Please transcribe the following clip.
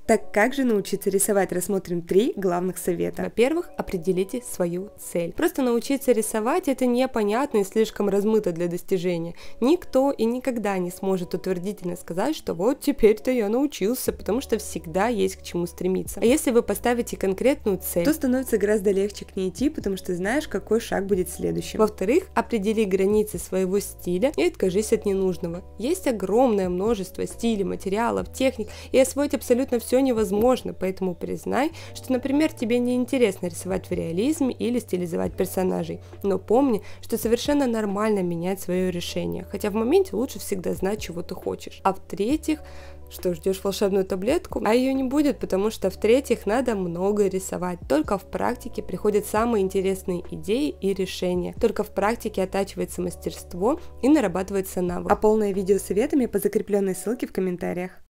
Так как же научиться рисовать? Рассмотрим 3 главных совета. Во-первых, определите свою цель. Просто научиться рисовать — это непонятно и слишком размыто для достижения. Никто и никогда не сможет утвердительно сказать, что вот теперь-то я научился, потому что всегда есть к чему стремиться. А если вы поставите конкретную цель, то становится гораздо легче к ней идти, потому что знаешь, какой шаг будет следующим. Во-вторых, определи границы своего стиля и откажись от ненужного. Есть огромное множество стилей, материалов, техник, и освоить абсолютно все невозможно, поэтому признай, что, например, тебе не интересно рисовать в реализме или стилизовать персонажей, но помни, что совершенно нормально менять свое решение, хотя в моменте лучше всегда знать, чего ты хочешь. А в-третьих, что, ждешь волшебную таблетку? А ее не будет, потому что в-третьих, надо много рисовать. Только в практике приходят самые интересные идеи и решения. Только в практике оттачивается мастерство и нарабатывается навык. А полное видео с советами по закрепленной ссылке в комментариях.